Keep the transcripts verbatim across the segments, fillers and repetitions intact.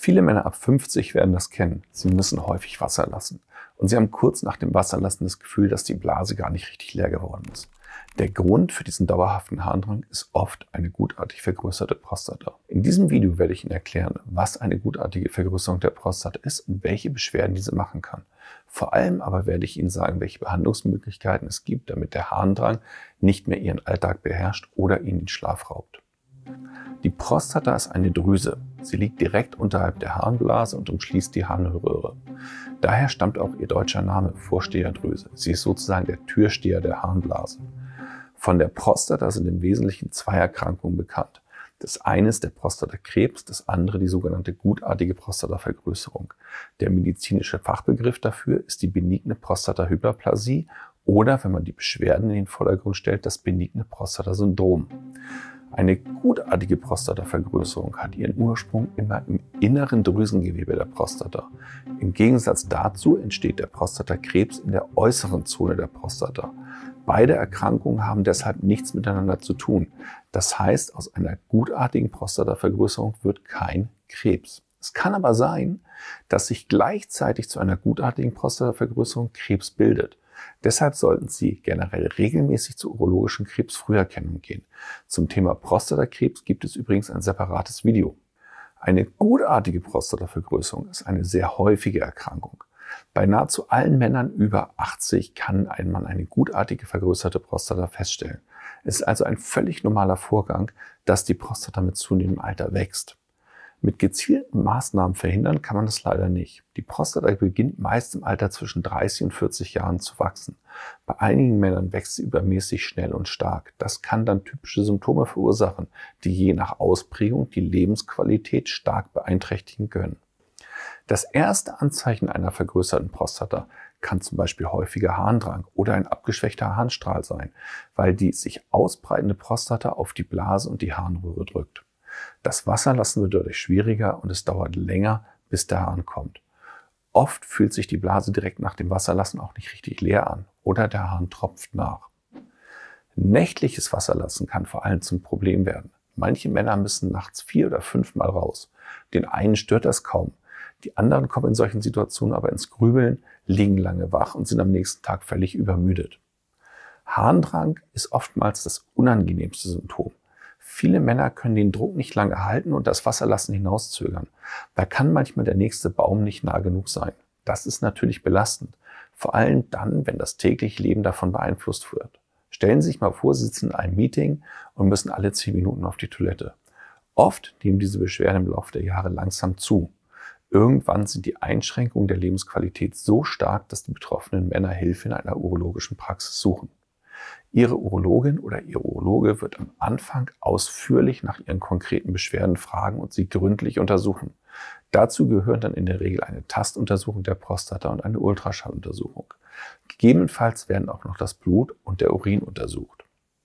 Viele Männer ab fünfzig werden das kennen. Sie müssen häufig Wasser lassen. Und sie haben kurz nach dem Wasserlassen das Gefühl, dass die Blase gar nicht richtig leer geworden ist. Der Grund für diesen dauerhaften Harndrang ist oft eine gutartig vergrößerte Prostata. In diesem Video werde ich Ihnen erklären, was eine gutartige Vergrößerung der Prostata ist und welche Beschwerden diese machen kann. Vor allem aber werde ich Ihnen sagen, welche Behandlungsmöglichkeiten es gibt, damit der Harndrang nicht mehr Ihren Alltag beherrscht oder Ihnen den Schlaf raubt. Die Prostata ist eine Drüse. Sie liegt direkt unterhalb der Harnblase und umschließt die Harnröhre. Daher stammt auch ihr deutscher Name, Vorsteherdrüse. Sie ist sozusagen der Türsteher der Harnblase. Von der Prostata sind im Wesentlichen zwei Erkrankungen bekannt. Das eine ist der Prostatakrebs, das andere die sogenannte gutartige Prostatavergrößerung. Der medizinische Fachbegriff dafür ist die benigne Prostatahyperplasie oder, wenn man die Beschwerden in den Vordergrund stellt, das benigne Prostatasyndrom. Eine gutartige Prostatavergrößerung hat ihren Ursprung immer im inneren Drüsengewebe der Prostata. Im Gegensatz dazu entsteht der Prostatakrebs in der äußeren Zone der Prostata. Beide Erkrankungen haben deshalb nichts miteinander zu tun. Das heißt, aus einer gutartigen Prostatavergrößerung wird kein Krebs. Es kann aber sein, dass sich gleichzeitig zu einer gutartigen Prostatavergrößerung Krebs bildet. Deshalb sollten Sie generell regelmäßig zur urologischen Krebsfrüherkennung gehen. Zum Thema Prostatakrebs gibt es übrigens ein separates Video. Eine gutartige Prostatavergrößerung ist eine sehr häufige Erkrankung. Bei nahezu allen Männern über achtzig kann ein Mann eine gutartige vergrößerte Prostata feststellen. Es ist also ein völlig normaler Vorgang, dass die Prostata mit zunehmendem Alter wächst. Mit gezielten Maßnahmen verhindern kann man das leider nicht. Die Prostata beginnt meist im Alter zwischen dreißig und vierzig Jahren zu wachsen. Bei einigen Männern wächst sie übermäßig schnell und stark. Das kann dann typische Symptome verursachen, die je nach Ausprägung die Lebensqualität stark beeinträchtigen können. Das erste Anzeichen einer vergrößerten Prostata kann zum Beispiel häufiger Harndrang oder ein abgeschwächter Harnstrahl sein, weil die sich ausbreitende Prostata auf die Blase und die Harnröhre drückt. Das Wasserlassen wird dadurch schwieriger und es dauert länger, bis der Harn kommt. Oft fühlt sich die Blase direkt nach dem Wasserlassen auch nicht richtig leer an oder der Harn tropft nach. Nächtliches Wasserlassen kann vor allem zum Problem werden. Manche Männer müssen nachts vier oder fünfmal raus. Den einen stört das kaum. Die anderen kommen in solchen Situationen aber ins Grübeln, liegen lange wach und sind am nächsten Tag völlig übermüdet. Harndrang ist oftmals das unangenehmste Symptom. Viele Männer können den Druck nicht lange halten und das Wasserlassen hinauszögern. Da kann manchmal der nächste Baum nicht nah genug sein. Das ist natürlich belastend, vor allem dann, wenn das tägliche Leben davon beeinflusst wird. Stellen Sie sich mal vor, Sie sitzen in einem Meeting und müssen alle zehn Minuten auf die Toilette. Oft nehmen diese Beschwerden im Laufe der Jahre langsam zu. Irgendwann sind die Einschränkungen der Lebensqualität so stark, dass die betroffenen Männer Hilfe in einer urologischen Praxis suchen. Ihre Urologin oder Ihr Urologe wird am Anfang ausführlich nach Ihren konkreten Beschwerden fragen und Sie gründlich untersuchen. Dazu gehören dann in der Regel eine Tastuntersuchung der Prostata und eine Ultraschalluntersuchung. Gegebenenfalls werden auch noch das Blut und der Urin untersucht.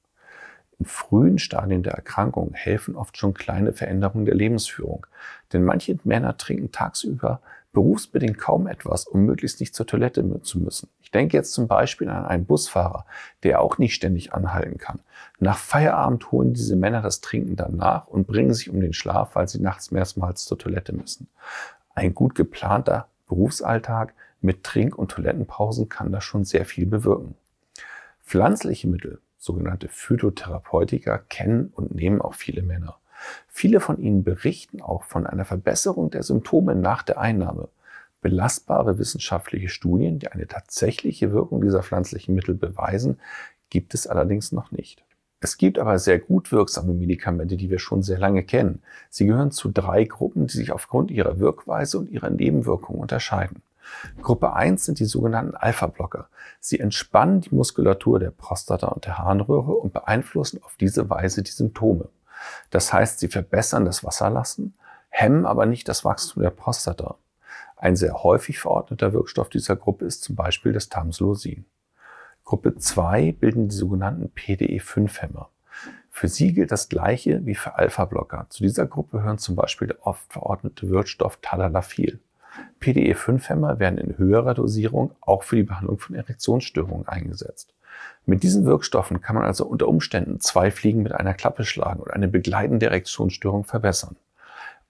In frühen Stadien der Erkrankung helfen oft schon kleine Veränderungen der Lebensführung. Denn manche Männer trinken tagsüber berufsbedingt kaum etwas, um möglichst nicht zur Toilette zu müssen. Ich denke jetzt zum Beispiel an einen Busfahrer, der auch nicht ständig anhalten kann. Nach Feierabend holen diese Männer das Trinken dann nach und bringen sich um den Schlaf, weil sie nachts mehrmals zur Toilette müssen. Ein gut geplanter Berufsalltag mit Trink- und Toilettenpausen kann da schon sehr viel bewirken. Pflanzliche Mittel, sogenannte Phytotherapeutika, kennen und nehmen auch viele Männer. Viele von ihnen berichten auch von einer Verbesserung der Symptome nach der Einnahme. Belastbare wissenschaftliche Studien, die eine tatsächliche Wirkung dieser pflanzlichen Mittel beweisen, gibt es allerdings noch nicht. Es gibt aber sehr gut wirksame Medikamente, die wir schon sehr lange kennen. Sie gehören zu drei Gruppen, die sich aufgrund ihrer Wirkweise und ihrer Nebenwirkungen unterscheiden. Gruppe eins sind die sogenannten Alpha-Blocker. Sie entspannen die Muskulatur der Prostata und der Harnröhre und beeinflussen auf diese Weise die Symptome. Das heißt, sie verbessern das Wasserlassen, hemmen aber nicht das Wachstum der Prostata. Ein sehr häufig verordneter Wirkstoff dieser Gruppe ist zum Beispiel das Tamsulosin. Gruppe zwei bilden die sogenannten P D E fünf Hämmer. Für sie gilt das Gleiche wie für Alpha-Blocker. Zu dieser Gruppe gehören zum Beispiel der oft verordnete Wirkstoff Tadalafil. P D E fünf Hämmer werden in höherer Dosierung auch für die Behandlung von Erektionsstörungen eingesetzt. Mit diesen Wirkstoffen kann man also unter Umständen zwei Fliegen mit einer Klappe schlagen und eine begleitende Erektionsstörung verbessern.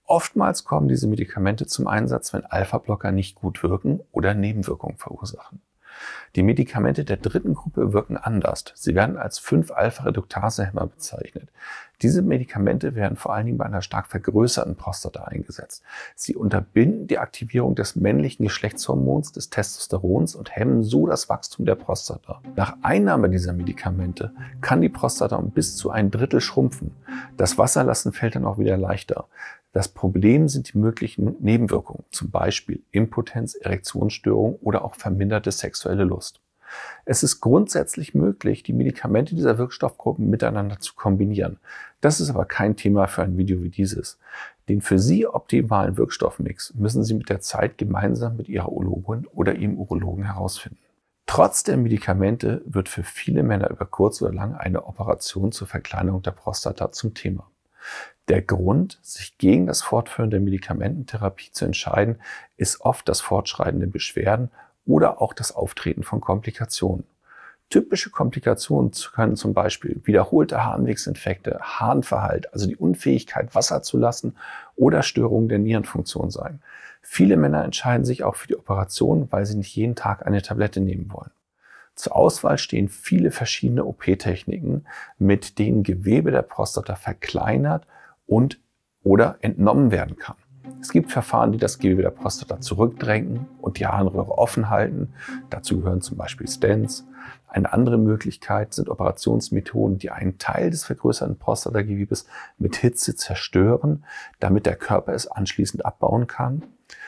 Oftmals kommen diese Medikamente zum Einsatz, wenn Alpha-Blocker nicht gut wirken oder Nebenwirkungen verursachen. Die Medikamente der dritten Gruppe wirken anders. Sie werden als fünf Alpha-Reduktase-Hemmer bezeichnet. Diese Medikamente werden vor allen Dingen bei einer stark vergrößerten Prostata eingesetzt. Sie unterbinden die Aktivierung des männlichen Geschlechtshormons, des Testosterons und hemmen so das Wachstum der Prostata. Nach Einnahme dieser Medikamente kann die Prostata um bis zu ein Drittel schrumpfen. Das Wasserlassen fällt dann auch wieder leichter. Das Problem sind die möglichen Nebenwirkungen, zum Beispiel Impotenz, Erektionsstörung oder auch verminderte sexuelle Lust. Es ist grundsätzlich möglich, die Medikamente dieser Wirkstoffgruppen miteinander zu kombinieren. Das ist aber kein Thema für ein Video wie dieses. Den für Sie optimalen Wirkstoffmix müssen Sie mit der Zeit gemeinsam mit Ihrer Urologin oder Ihrem Urologen herausfinden. Trotz der Medikamente wird für viele Männer über kurz oder lang eine Operation zur Verkleinerung der Prostata zum Thema. Der Grund, sich gegen das Fortführen der Medikamententherapie zu entscheiden, ist oft das Fortschreiten der Beschwerden oder auch das Auftreten von Komplikationen. Typische Komplikationen können zum Beispiel wiederholte Harnwegsinfekte, Harnverhalt, also die Unfähigkeit, Wasser zu lassen, oder Störungen der Nierenfunktion sein. Viele Männer entscheiden sich auch für die Operation, weil sie nicht jeden Tag eine Tablette nehmen wollen. Zur Auswahl stehen viele verschiedene O P-Techniken, mit denen Gewebe der Prostata verkleinert und oder entnommen werden kann. Es gibt Verfahren, die das Gewebe der Prostata zurückdrängen und die Harnröhre offen halten. Dazu gehören zum Beispiel Stents. Eine andere Möglichkeit sind Operationsmethoden, die einen Teil des vergrößerten Prostatagewebes mit Hitze zerstören, damit der Körper es anschließend abbauen kann.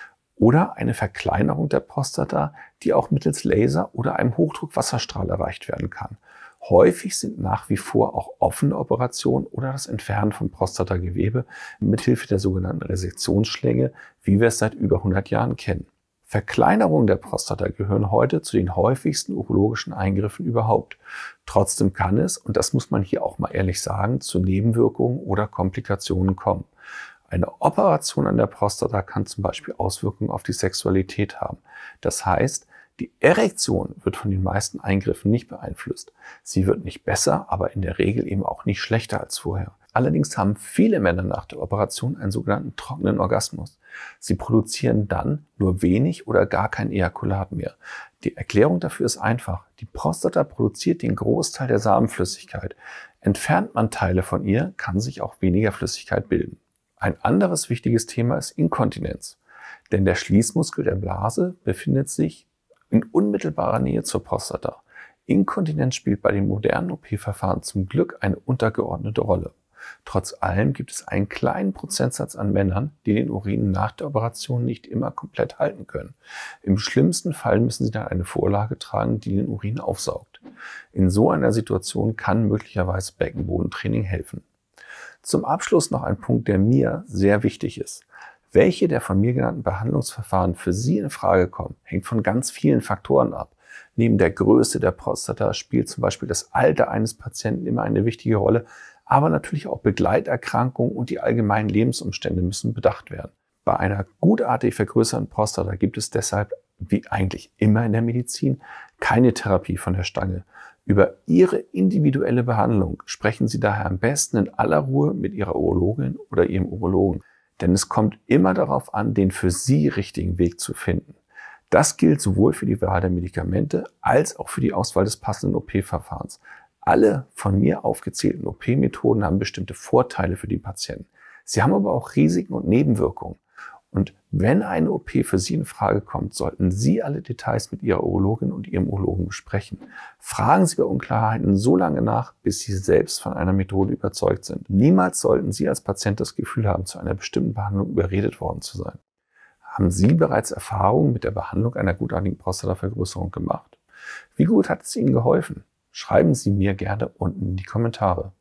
Oder eine Verkleinerung der Prostata, die auch mittels Laser oder einem Hochdruckwasserstrahl erreicht werden kann. Häufig sind nach wie vor auch offene Operationen oder das Entfernen von Prostatagewebe mithilfe der sogenannten Resektionsschlänge, wie wir es seit über hundert Jahren kennen. Verkleinerungen der Prostata gehören heute zu den häufigsten urologischen Eingriffen überhaupt. Trotzdem kann es, und das muss man hier auch mal ehrlich sagen, zu Nebenwirkungen oder Komplikationen kommen. Eine Operation an der Prostata kann zum Beispiel Auswirkungen auf die Sexualität haben. Das heißt, die Erektion wird von den meisten Eingriffen nicht beeinflusst. Sie wird nicht besser, aber in der Regel eben auch nicht schlechter als vorher. Allerdings haben viele Männer nach der Operation einen sogenannten trockenen Orgasmus. Sie produzieren dann nur wenig oder gar kein Ejakulat mehr. Die Erklärung dafür ist einfach. Die Prostata produziert den Großteil der Samenflüssigkeit. Entfernt man Teile von ihr, kann sich auch weniger Flüssigkeit bilden. Ein anderes wichtiges Thema ist Inkontinenz. Denn der Schließmuskel der Blase befindet sich in unmittelbarer Nähe zur Prostata. Inkontinenz spielt bei den modernen O P-Verfahren zum Glück eine untergeordnete Rolle. Trotz allem gibt es einen kleinen Prozentsatz an Männern, die den Urin nach der Operation nicht immer komplett halten können. Im schlimmsten Fall müssen sie dann eine Vorlage tragen, die den Urin aufsaugt. In so einer Situation kann möglicherweise Beckenbodentraining helfen. Zum Abschluss noch ein Punkt, der mir sehr wichtig ist. Welche der von mir genannten Behandlungsverfahren für Sie in Frage kommen, hängt von ganz vielen Faktoren ab. Neben der Größe der Prostata spielt zum Beispiel das Alter eines Patienten immer eine wichtige Rolle, aber natürlich auch Begleiterkrankungen und die allgemeinen Lebensumstände müssen bedacht werden. Bei einer gutartig vergrößerten Prostata gibt es deshalb, wie eigentlich immer in der Medizin, keine Therapie von der Stange. Über Ihre individuelle Behandlung sprechen Sie daher am besten in aller Ruhe mit Ihrer Urologin oder Ihrem Urologen. Denn es kommt immer darauf an, den für Sie richtigen Weg zu finden. Das gilt sowohl für die Wahl der Medikamente als auch für die Auswahl des passenden O P-Verfahrens. Alle von mir aufgezählten O P-Methoden haben bestimmte Vorteile für die Patienten. Sie haben aber auch Risiken und Nebenwirkungen. Und wenn eine O P für Sie in Frage kommt, sollten Sie alle Details mit Ihrer Urologin und Ihrem Urologen besprechen. Fragen Sie bei Unklarheiten so lange nach, bis Sie selbst von einer Methode überzeugt sind. Niemals sollten Sie als Patient das Gefühl haben, zu einer bestimmten Behandlung überredet worden zu sein. Haben Sie bereits Erfahrungen mit der Behandlung einer gutartigen Prostatavergrößerung gemacht? Wie gut hat es Ihnen geholfen? Schreiben Sie mir gerne unten in die Kommentare.